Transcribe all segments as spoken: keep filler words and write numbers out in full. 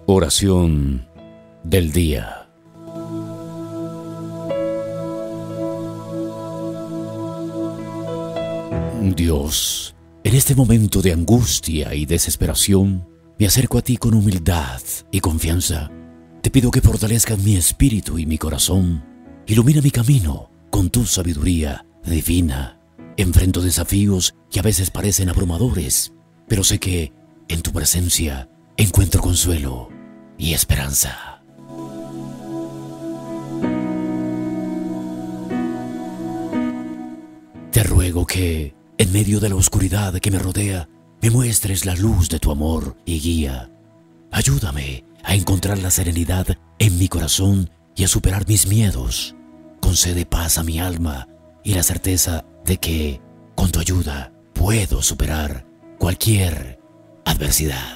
Oración del día. Dios, en este momento de angustia y desesperación, me acerco a ti con humildad y confianza. Te pido que fortalezcas mi espíritu y mi corazón. Ilumina mi camino con tu sabiduría divina. Enfrento desafíos que a veces parecen abrumadores, pero sé que en tu presencia encuentro consuelo y esperanza. Te ruego que, en medio de la oscuridad que me rodea, me muestres la luz de tu amor y guía. Ayúdame a encontrar la serenidad en mi corazón y a superar mis miedos. Concede paz a mi alma y la certeza de que, con tu ayuda, puedo superar cualquier adversidad.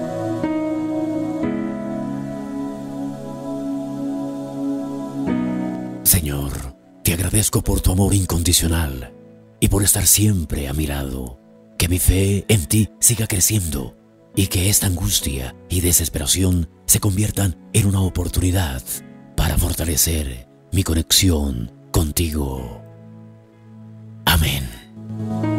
Señor, te agradezco por tu amor incondicional y por estar siempre a mi lado. Que mi fe en ti siga creciendo y que esta angustia y desesperación se conviertan en una oportunidad para fortalecer mi conexión contigo. Amén.